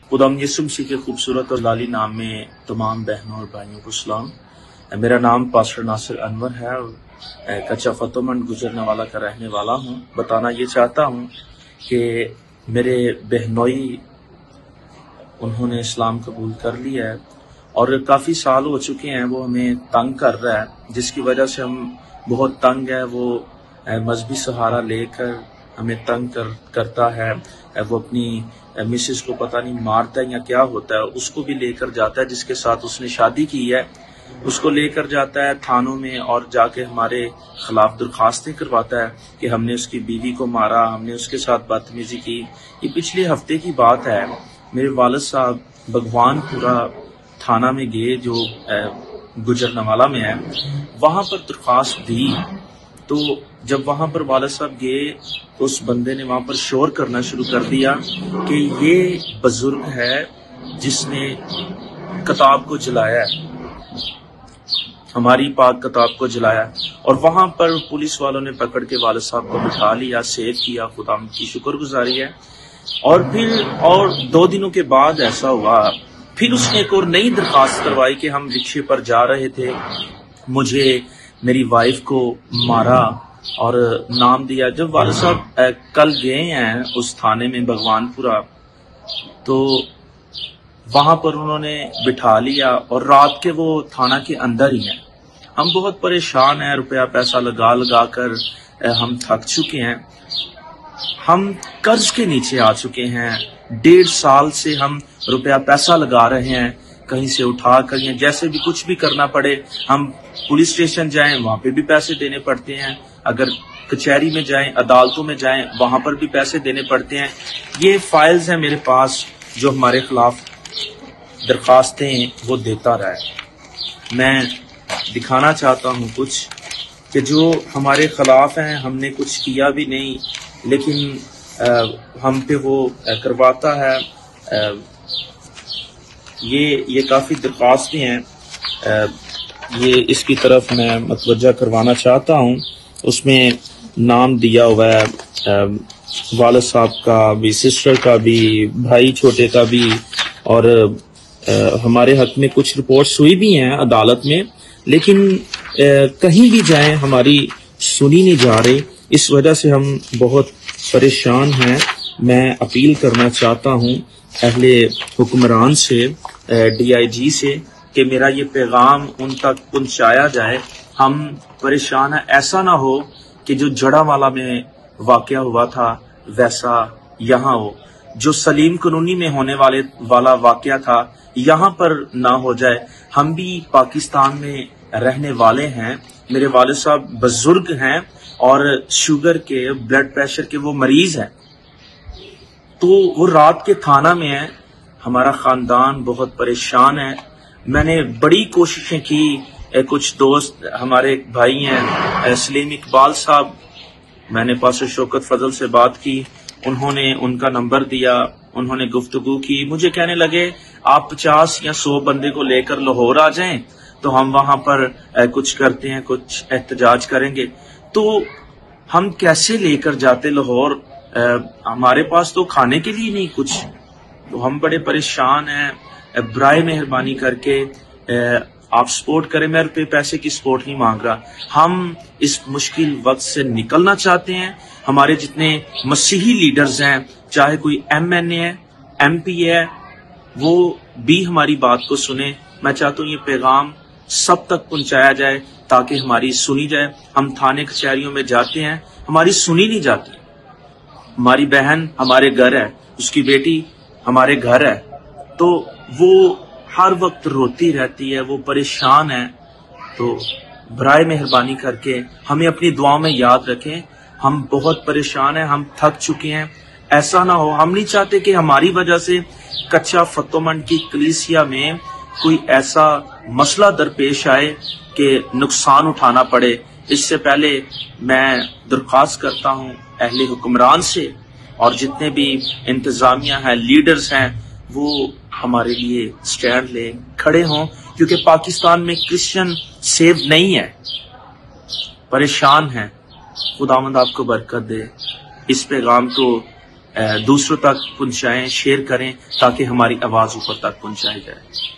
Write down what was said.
खुदाम यसु मसीह के खूबसूरत और लाली नाम में तमाम बहनों और भाइयों को सलाम। मेरा नाम पास्टर नासिर अनवर है और कच्चा फतोमंड गुजरनेवाला का रहने वाला हूँ। बताना ये चाहता हूँ कि मेरे बहनोई उन्होंने इस्लाम कबूल कर लिया है और काफ़ी साल हो चुके हैं वो हमें तंग कर रहा है, जिसकी वजह से हम बहुत तंग है। वो मजहबी सहारा लेकर हमें तंग करता है। वो अपनी मिसेस को पता नहीं मारता है या क्या होता है, उसको भी लेकर जाता है जिसके साथ उसने शादी की है, उसको लेकर जाता है थानों में और जाके हमारे खिलाफ दरखास्तें करवाता है कि हमने उसकी बीवी को मारा, हमने उसके साथ बदतमीजी की। ये पिछले हफ्ते की बात है। मेरे वालिद साहब भगवानपुरा थाना में गए जो गुजरनेवाला में है, वहां पर दरखास्त दी। तो जब वहां पर वालिद साहब गए तो उस बंदे ने वहां पर शोर करना शुरू कर दिया कि ये बुजुर्ग है जिसने किताब को जलाया है, हमारी पाक किताब को जलाया। और वहां पर पुलिस वालों ने पकड़ के वालिद साहब को बिठा लिया, सेव किया, खुदा की शुक्रगुजारी है। और फिर 2 दिनों के बाद ऐसा हुआ, फिर उसने एक और नई दरखास्त करवाई कि हम रिक्शे पर जा रहे थे, मुझे मेरी वाइफ को मारा और नाम दिया। जब वालिद साहब कल गए हैं उस थाने में भगवानपुरा, तो वहां पर उन्होंने बिठा लिया और रात के वो थाना के अंदर ही हैं। हम बहुत परेशान हैं, रुपया पैसा लगा लगा कर हम थक चुके हैं, हम कर्ज के नीचे आ चुके हैं। 1.5 साल से हम रुपया पैसा लगा रहे हैं, कहीं से उठा कर, या जैसे भी कुछ भी करना पड़े, हम पुलिस स्टेशन जाएं वहां पे भी पैसे देने पड़ते हैं, अगर कचहरी में जाएं, अदालतों में जाएं, वहां पर भी पैसे देने पड़ते हैं। ये फाइल्स हैं मेरे पास जो हमारे खिलाफ दरखास्तें वो देता रहा है। मैं दिखाना चाहता हूं कुछ कि जो हमारे खिलाफ हैं, हमने कुछ किया भी नहीं, लेकिन हम पे वो करवाता है। ये काफी दरखास्तें हैं, ये इसकी तरफ मैं मतवज्जा करवाना चाहता हूँ। उसमें नाम दिया हुआ है वालिद साहब का भी, सिस्टर का भी, भाई छोटे का भी, और हमारे हक में कुछ रिपोर्ट्स हुई भी हैं अदालत में, लेकिन कहीं भी जाएं हमारी सुनी नहीं जा रही। इस वजह से हम बहुत परेशान हैं। मैं अपील करना चाहता हूं अहले हुक्मरान से, DIG से, कि मेरा ये पैगाम उन तक पहुंचाया जाए। हम परेशान हैं, ऐसा ना हो कि जो जड़ावाला में वाकया हुआ था वैसा यहाँ हो, जो सलीम कॉलोनी में होने वाला वाकया था यहाँ पर ना हो जाए। हम भी पाकिस्तान में रहने वाले हैं, मेरे वालिद साहब बुजुर्ग हैं और शुगर के, ब्लड प्रेशर के वो मरीज हैं, तो वो रात के थाना में है। हमारा खानदान बहुत परेशान है। मैंने बड़ी कोशिशें की, कुछ दोस्त हमारे भाई हैं सलीम इकबाल साहब, मैंने पास्टर शौकत फजल से बात की, उन्होंने उनका नंबर दिया, उन्होंने गुफ्तगू की, मुझे कहने लगे आप 50 या 100 बंदे को लेकर लाहौर आ जाएं तो हम वहां पर कुछ करते हैं, कुछ एहतजाज करेंगे। तो हम कैसे लेकर जाते लाहौर, हमारे पास तो खाने के लिए नहीं कुछ, तो हम बड़े परेशान हैं। बराए मेहरबानी करके आप सपोर्ट करें। मैं रुपये पैसे की सपोर्ट नहीं मांग रहा, हम इस मुश्किल वक्त से निकलना चाहते हैं। हमारे जितने मसीही लीडर्स हैं, चाहे कोई MNA है, MP है, वो भी हमारी बात को सुने। मैं चाहता हूँ ये पैगाम सब तक पहुंचाया जाए ताकि हमारी सुनी जाए। हम थाने कचहरियों में जाते हैं, हमारी सुनी नहीं जाती। हमारी बहन हमारे घर है, उसकी बेटी हमारे घर है, तो वो हर वक्त रोती रहती है, वो परेशान है। तो बराए मेहरबानी करके हमें अपनी दुआओं में याद रखें। हम बहुत परेशान हैं, हम थक चुके हैं। ऐसा ना हो, हम नहीं चाहते कि हमारी वजह से कच्चा फतोमंड की कलीसिया में कोई ऐसा मसला दरपेश आए कि नुकसान उठाना पड़े। इससे पहले मैं दरख्वास्त करता हूं अहले हुक्मरान से और जितने भी इंतजामिया हैं, लीडर्स हैं, वो हमारे लिए स्टैंड ले खड़े हों, क्योंकि पाकिस्तान में क्रिश्चियन सेव नहीं है, परेशान हैं। खुदावंद आपको बरकत दे। इस पैगाम को دوسروں تک پہنچائیں، شیئر کریں تاکہ ہماری آواز اوپر تک پہنچائی جائے۔